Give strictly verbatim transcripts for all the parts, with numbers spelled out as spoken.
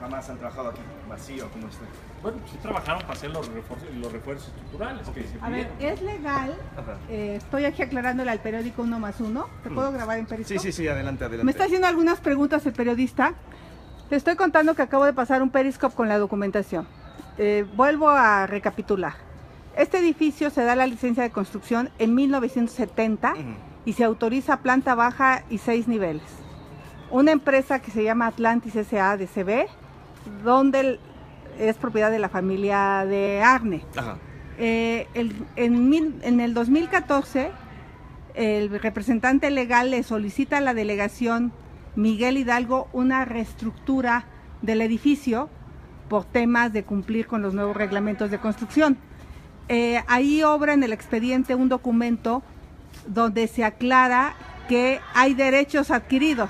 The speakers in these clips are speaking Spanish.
jamás han trabajado aquí vacío como este. Bueno, sí trabajaron para hacer los refuerzos, los refuerzos estructurales que se A ver, pidieron. es legal, eh, estoy aquí aclarándole al periódico Uno Más Uno. ¿Te puedo grabar en Periscope? Sí, sí, sí, adelante, adelante. Me está haciendo algunas preguntas el periodista. Te estoy contando que acabo de pasar un Periscope con la documentación. Eh, vuelvo a recapitular. Este edificio se da la licencia de construcción en mil novecientos setenta uh-huh. y se autoriza planta baja y seis niveles. Una empresa que se llama Atlantis S A de C B, donde el, es propiedad de la familia de Arne. Ajá. Eh, el, en, mil, en el dos mil catorce, el representante legal le solicita a la delegación Miguel Hidalgo una reestructura del edificio por temas de cumplir con los nuevos reglamentos de construcción. Eh, ahí obra en el expediente un documento donde se aclara que hay derechos adquiridos.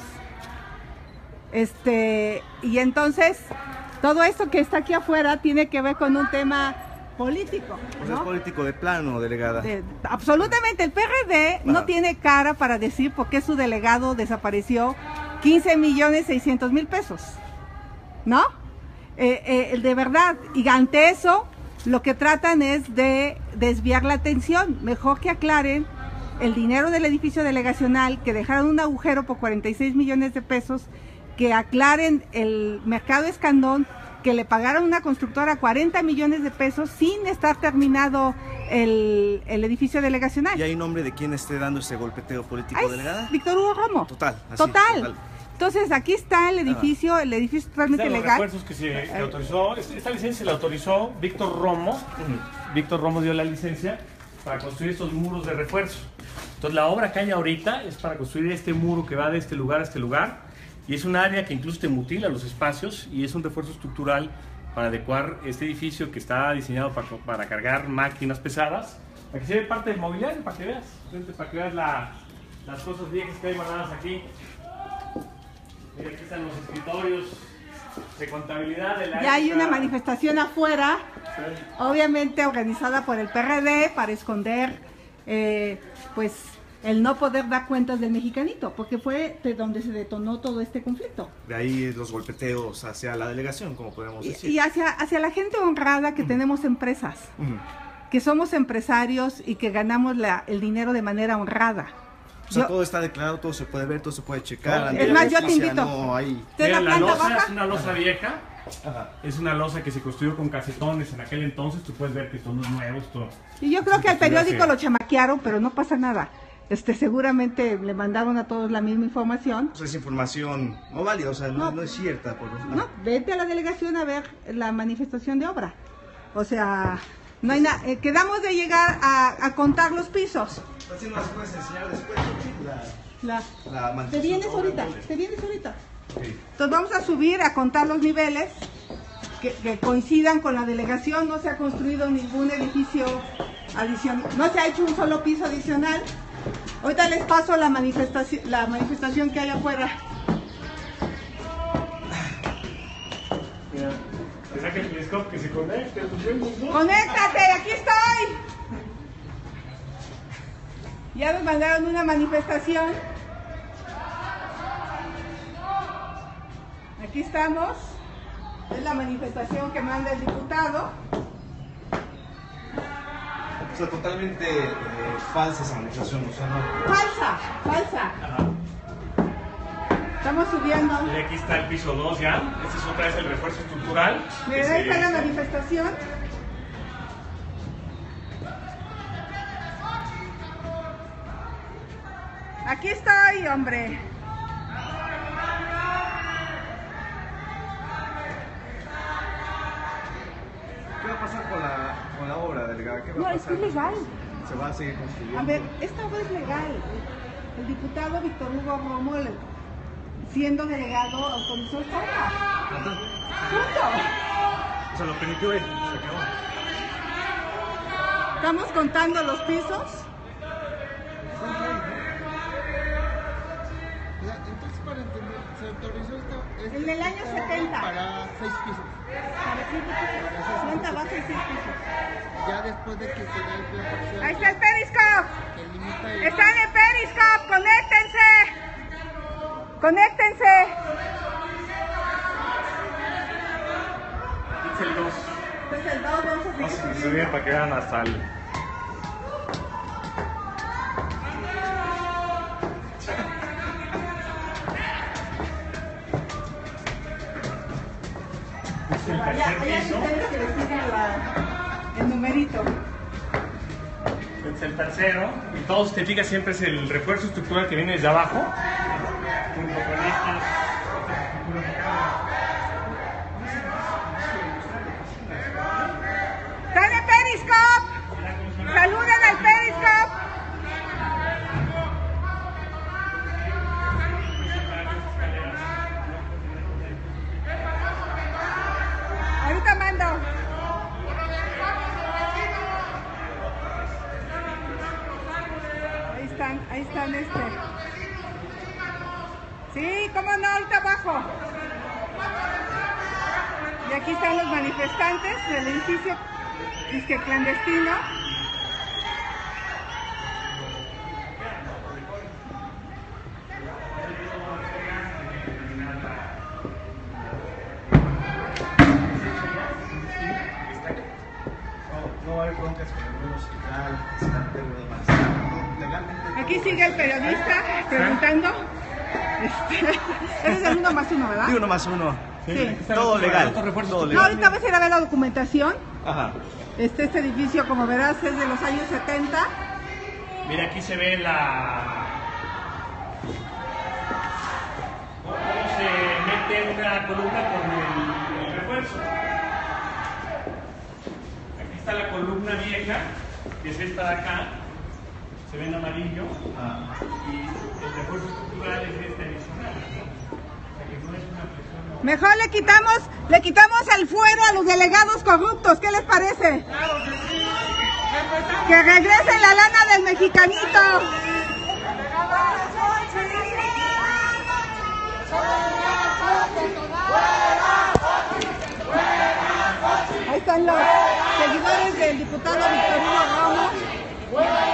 Este, y entonces, todo esto que está aquí afuera tiene que ver con un tema político, pues ¿no? Es político de plano, delegada. De, absolutamente, el P R D no ah. tiene cara para decir por qué su delegado desapareció quince millones seiscientos mil pesos, ¿no? Eh, eh, de verdad, y ante eso, lo que tratan es de desviar la atención. Mejor que aclaren el dinero del edificio delegacional, que dejaron un agujero por cuarenta y seis millones de pesos, que aclaren el mercado Escandón, que le pagaron una constructora cuarenta millones de pesos sin estar terminado el, el edificio delegacional. ¿Y hay nombre de quién esté dando ese golpeteo político, Ay, delegada? Víctor Hugo Romo. Total. Así, total. total. Entonces, aquí está el edificio, ah. el edificio totalmente los legal. Los refuerzos que se que autorizó, esta licencia se la autorizó Víctor Romo. Uh-huh. Víctor Romo dio la licencia para construir estos muros de refuerzo. Entonces, la obra que hay ahorita es para construir este muro que va de este lugar a este lugar. Y es un área que incluso te mutila los espacios y es un refuerzo estructural para adecuar este edificio que está diseñado para, para cargar máquinas pesadas, para que se vea parte del mobiliario, para que veas, para que veas la, las cosas viejas que hay guardadas aquí. Mira, aquí están los escritorios de contabilidad de la Ya hay una manifestación afuera, sí. obviamente organizada por el P R D para esconder, eh, pues, el no poder dar cuentas del mexicanito, porque fue de donde se detonó todo este conflicto. De ahí los golpeteos hacia la delegación, como podemos decir. Y, y hacia, hacia la gente honrada que uh-huh. tenemos empresas, uh-huh. que somos empresarios y que ganamos la, el dinero de manera honrada. O sea, yo, todo está declarado, todo se puede ver, todo se puede checar. Es más, yo te invito. No hay... Mira, la losa es una losa vieja. Ajá. Es una losa que se construyó con casetones en aquel entonces. Tú puedes ver que son los nuevos. Todo. Y yo creo que al periódico lo chamaquearon, pero no pasa nada. Este, seguramente le mandaron a todos la misma información. O sea, es información no válida, o sea, no, no, no es cierta. Por los... No, vete a la delegación a ver la manifestación de obra. O sea, no hay nada. Eh, quedamos de llegar a, a contar los pisos. Así nos puedes enseñar después la, la, la Te vienes ahorita, te vienes ahorita. Sí. Entonces vamos a subir a contar los niveles que, que coincidan con la delegación. No se ha construido ningún edificio adicional, no se ha hecho un solo piso adicional. Ahorita les paso la manifestación, la manifestación que hay afuera. Mira, te saca el telescopio que se conecte. ¡Conéctate! ¡Aquí estoy! Ya nos mandaron una manifestación. Aquí estamos. Es la manifestación que manda el diputado. O sea, totalmente eh, falsa esa manifestación, o sea, no... Falsa, falsa. Ajá. Estamos subiendo. Y aquí está el piso dos ya. Este es otra vez el refuerzo estructural. Miren, ahí está la manifestación. Aquí estoy, hombre. ¿Qué va a pasar con la, con la obra, delegada? ¿Qué va no, a pasar? es ilegal. ¿Se va a seguir construyendo? A ver, esta obra es legal. El diputado Víctor Hugo Romo, siendo delegado, autorizó esta obra. Punto. O sea, lo permitió él, se acabó. Estamos contando los pisos. Entonces, para entender, se autorizó esto. Este En el año setenta. Para seis pisos. Para seis pisos. Planta baja y seis pisos. Ya después de que se da el plan parcial. Ahí está el Periscope. Que limita el... Están en Periscope. Conéctense. Conéctense. el dos. Este es el dos, vamos a Vamos a seguir subir subiendo. para que vean hasta el... Este es el Allá, tercer allá piso. ustedes que les sigan la- el numerito. Este es el tercero. Y todo, si te fijas, siempre es el refuerzo estructural que viene desde abajo. Junto con estas. ¡Están en Periscope! ¡Saluden al Periscope! Ahorita mando. Ahí están, ahí están este. Sí, cómo no, ahorita abajo. Y aquí están los manifestantes del edificio disque clandestino. No, no va a haber broncas con el nuevo hospital, estante o demás. Legalmente. Aquí sigue el periodista preguntando. Este, eres del uno más uno, ¿verdad? Y uno más uno. Sí. Todo legal. Otro refuerzo Todo No, legal. ahorita vas a ir a ver la documentación. Ajá. Este, este edificio, como verás, es de los años setenta. Mira, aquí se ve la... cómo se mete una columna con el, el refuerzo. Aquí está la columna vieja, que es esta de acá. Se ve en amarillo. Ah. Y el refuerzo estructural es este adicional, ¿no? O sea que no es una presión... no. Mejor le quitamos, le quitamos el fuero a los delegados corruptos. ¿Qué les parece? Que regresen la lana del mexicanito. Ahí están los seguidores del diputado Victorino Ramos.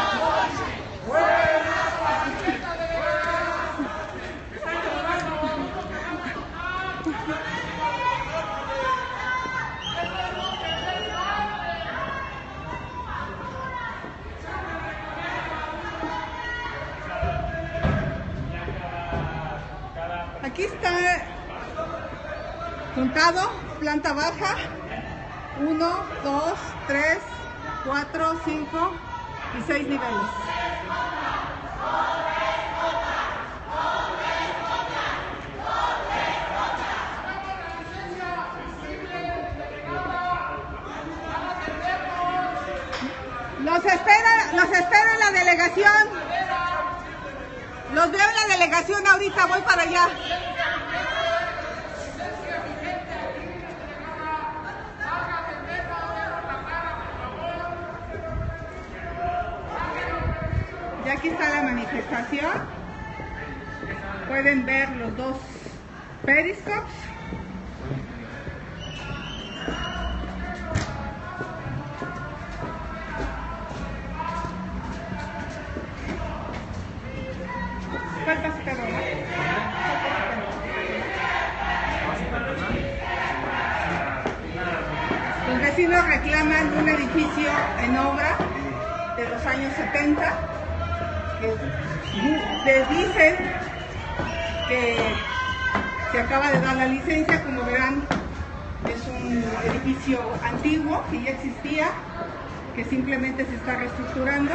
Aquí está juntado, planta baja, uno, dos, tres, cuatro, cinco y seis niveles. Los espera, los espera en la delegación. Los veo en la delegación ahorita, voy para allá. Ya aquí está la manifestación. Pueden ver los dos periscopes. ¿Cuántas personas? Los vecinos reclaman un edificio en obra de los años setenta, que les dicen que se acaba de dar la licencia. Como verán, es un edificio antiguo que ya existía, que simplemente se está reestructurando.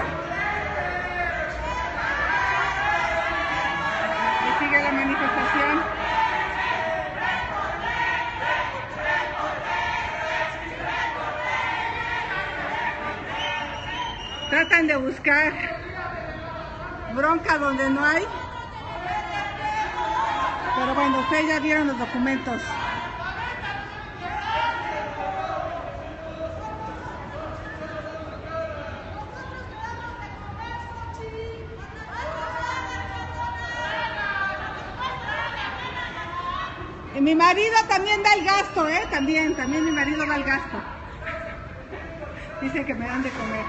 Y sigue la manifestación. Tratan de buscar bronca donde no hay. Pero bueno, ustedes ya vieron los documentos. Y mi marido también da el gasto, ¿eh? También, también mi marido da el gasto. Dice que me dan de comer.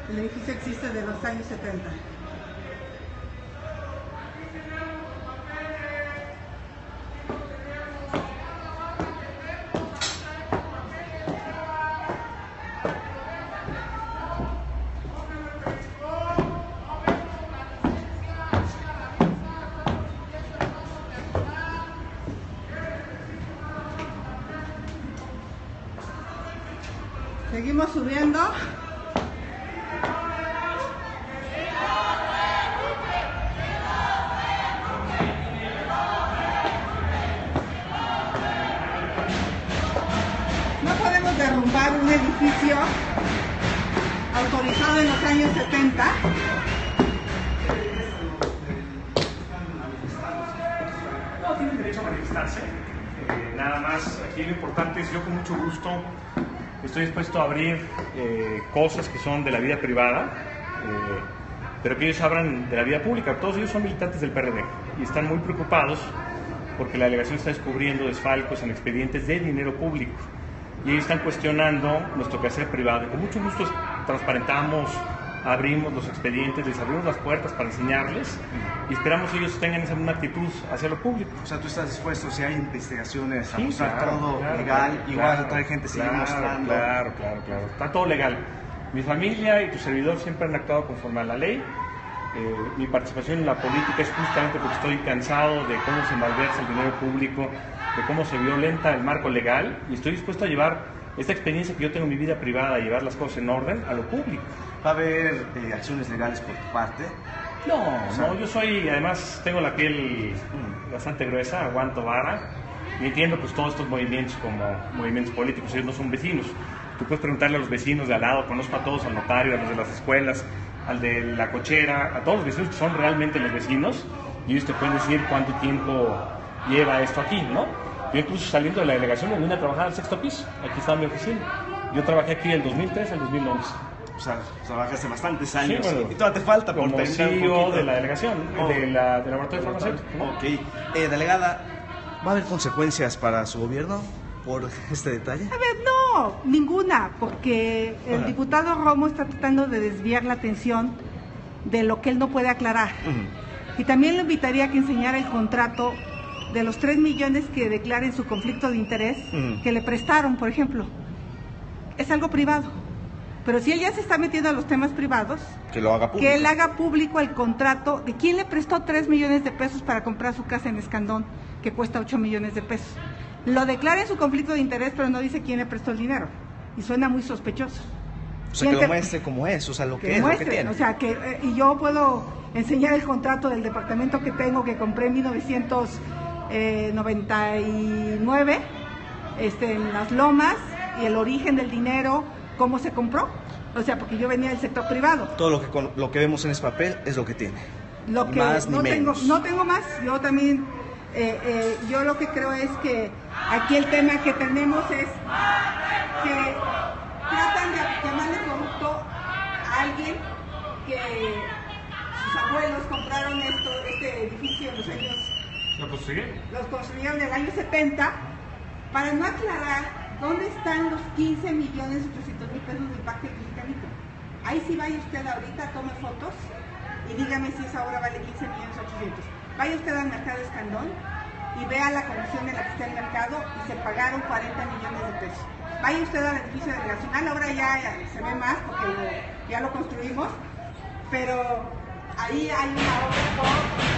El edificio existe de los años setenta. Seguimos subiendo. No podemos derrumbar un edificio autorizado en los años setenta. No, tienen derecho a manifestarse. Eh, nada más, aquí lo importante es yo con mucho gusto estoy dispuesto a abrir eh, cosas que son de la vida privada, eh, pero que ellos abran de la vida pública. Todos ellos son militantes del P R D y están muy preocupados porque la delegación está descubriendo desfalcos en expedientes de dinero público y ellos están cuestionando nuestro quehacer privado. Y con mucho gusto transparentamos, abrimos los expedientes, les abrimos las puertas para enseñarles y esperamos que ellos tengan esa misma actitud hacia lo público. O sea, tú estás dispuesto, si hay investigaciones, a Sí, mostrar claro, todo claro, legal, claro, igual claro, otra gente sigue claro, mostrando. Claro, claro, claro. Está todo legal. Mi familia y tu servidor siempre han actuado conforme a la ley. Eh, mi participación en la política es justamente porque estoy cansado de cómo se malversa el dinero público, de cómo se violenta el marco legal y estoy dispuesto a llevar esta experiencia que yo tengo en mi vida privada, llevar las cosas en orden a lo público. ¿Va a haber eh, acciones legales por tu parte? No, O sea, no, yo soy, además tengo la piel bastante gruesa, aguanto vara y entiendo pues todos estos movimientos como movimientos políticos, ellos no son vecinos. Tú puedes preguntarle a los vecinos de al lado, conozco a todos, al notario, a los de las escuelas, al de la cochera, a todos los vecinos que son realmente los vecinos y ellos te pueden decir cuánto tiempo lleva esto aquí, ¿no? Yo incluso saliendo de la delegación me vine a trabajar al sexto piso, aquí estaba mi oficina. Yo trabajé aquí del dos mil tres al dos mil once. O sea, trabajaste bastantes años. Sí, bueno, y todavía te falta por como terminar un C E O poquito. de la delegación, Oh. de la, del laboratorio farmacéutico, ¿no? Ok. Eh, delegada, ¿va a haber consecuencias para su gobierno por este detalle? A ver, no, ninguna, porque el Ajá. diputado Romo está tratando de desviar la atención de lo que él no puede aclarar. Ujú. Y también lo invitaría a que enseñara el contrato de los tres millones que declaren su conflicto de interés, Ujú. que le prestaron, por ejemplo. Es algo privado. Pero si él ya se está metiendo a los temas privados, Que lo haga público. que él haga público el contrato de quién le prestó tres millones de pesos para comprar su casa en Escandón, que cuesta ocho millones de pesos. Lo declara en su conflicto de interés, pero no dice quién le prestó el dinero. Y suena muy sospechoso. O sea, que ¿Quién lo te- muestre como es, o sea, lo que, que es, muestre, lo que tiene. o sea, que eh, y yo puedo enseñar el contrato del departamento que tengo, que compré en mil novecientos noventa y nueve, este, en Las Lomas, y el origen del dinero, cómo se compró. O sea, porque yo venía del sector privado. Todo lo que, con- lo que vemos en ese papel es lo que tiene. Lo Ni que más ni no tengo, menos. no tengo más. Yo también, eh, eh, yo lo que creo es que aquí el tema que tenemos es que tratan de llamarle corrupto a alguien que sus abuelos compraron esto, este edificio en los años, ¿Lo conseguí? los construyeron en el año setenta, para no aclarar dónde están los quince millones ochocientos mil pesos del pacto mexicanito. Ahí sí vaya usted ahorita, tome fotos y dígame si esa obra vale quince millones ochocientos. Vaya usted al mercado Escandón y vea la condición en la que está el mercado y se pagaron cuarenta millones de pesos. Vaya usted al edificio delegacional, ahora ya, ya se ve más porque lo- ya lo construimos, pero ahí hay una obra por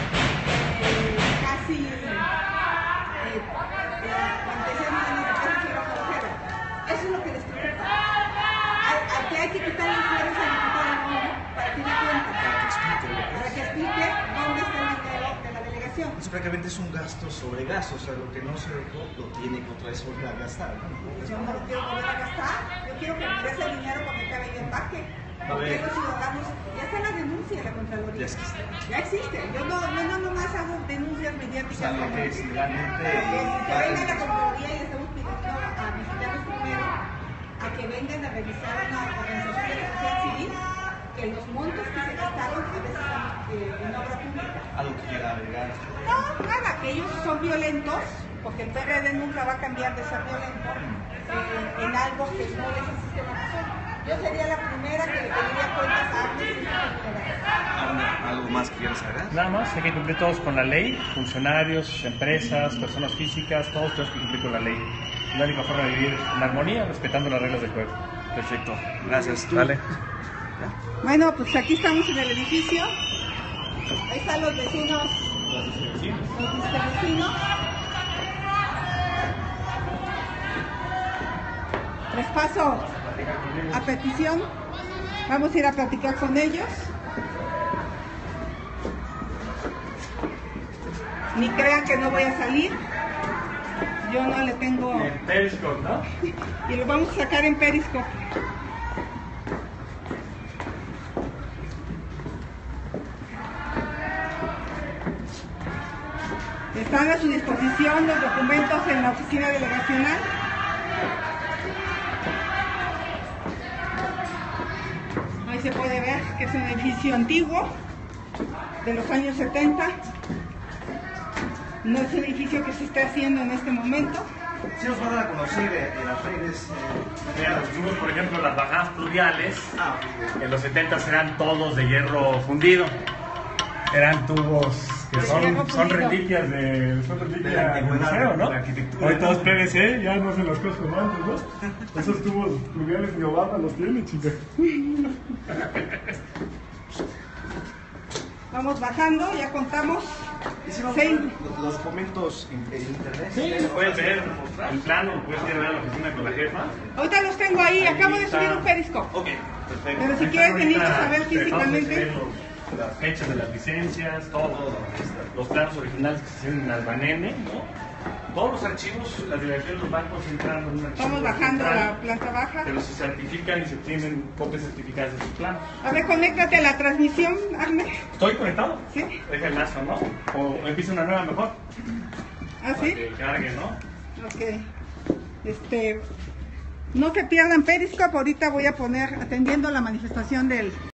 eh, casi eh, eh, cuarenta y seis millones de pesos y la carretera. Eso es lo que les preocupa. Hay- Aquí hay que quitarle flores al diputado Romo para que dé cuenta, para que explique dónde está el dinero de la delegación. Eso prácticamente es un gasto sobre gasto, o sea, lo que no se dejó lo tiene que otra vez volver a gastar. ¿no? Yo no lo quiero volver a gastar, yo quiero que me regrese el dinero cuando acabe el empaque. A Porque ver. los ciudadanos, ya está la denuncia de la Contraloría. Ya existe. Ya existe. Yo no, yo no nomás hago denuncias mediáticas. O sea, lo que es legalmente. Que que va- venga la Contraloría y le estamos pidiendo a visitarlos primero a que vengan a revisar a una organización de la sociedad civil que los montos que se gastaron a veces son eh, en obra pública. Algo que quiera agregar. No, nada, que ellos son violentos, porque el P R D nunca va a cambiar de ser violento eh, en algo que no es el sistema nacional. Yo sería la primera que le pediría cuentas a Agnes y a ¿Algo, algo más que quieras agregar? Nada más, hay que cumplir todos con la ley, funcionarios, empresas, personas físicas, todos tenemos que cumplir con la ley. Es la única forma de vivir en armonía, respetando las reglas del juego. Perfecto, gracias. ¿Tú? Dale. Bueno, pues aquí estamos en el edificio. Ahí están los vecinos. Los vecinos. Les paso a petición. Vamos a ir a platicar con ellos. Ni crean que no voy a salir. Yo no le tengo... En Periscope, ¿no? Y lo vamos a sacar en Periscope. Están a su disposición los documentos en la oficina delegacional. Ahí se puede ver que es un edificio antiguo de los años setenta. No es un edificio que se esté haciendo en este momento. Sí nos van a conocer eh, en las redes. Eh, Mira, los tubos, por ejemplo, las bajadas pluviales, ah, en los setenta eran todos de hierro fundido. Eran tubos que De son, hierro son fundido. reliquias de, son reliquias De la del antigüedad, museo, ¿no? de la arquitectura. Hoy todos P V C, ya no se los cosas como antes, ¿no? Esos tubos pluviales ni Obama los tiene, chica. Vamos bajando, ya contamos. hicimos Sí. los, los documentos en, en internet. Sí, puedes ver el plano, lo puedes ir a ver a la oficina con la jefa. Ahorita los tengo ahí, acabo de subir un Periscope. Ok, perfecto. Pero si Ahí quieres están venir ahorita, a ver te dejamos físicamente. ver los- las fechas de las licencias, todo, los planos originales que se hacen en Albanene, ¿no? Todos los archivos, las delegaciones los van concentrando en un archivo. Vamos bajando a central, la planta baja. pero se certifican y se tienen copias certificadas de sus planos. A ver, conéctate a la transmisión, Agnes. ¿Estoy conectado? ¿Sí? Deja el lazo, ¿no? O empieza una nueva mejor. ¿Ah, Para sí? que cargue, ¿no? Ok. Este, no se pierdan Periscope, ahorita voy a poner atendiendo la manifestación del